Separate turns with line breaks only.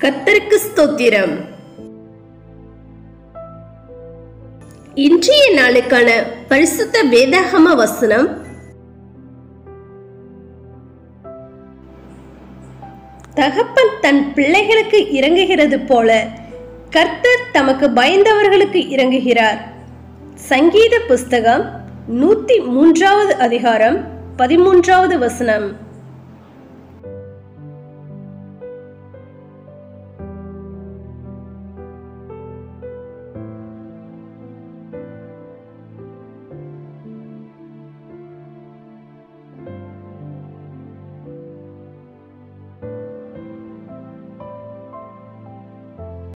கர்த்தருக்கு ஸ்தோத்திரம். இன்றைய நாளுக்கான பரிசுத்த வேதாகம வசனம் தகப்பன் தன் பிள்ளைகளுக்கு இறங்குகிறது போல கர்த்தர் தமக்கு பயந்தவர்களுக்கு இறங்குகிறார். சங்கீத புஸ்தகம் 103வது அதிகாரம் 13வது வசனம்.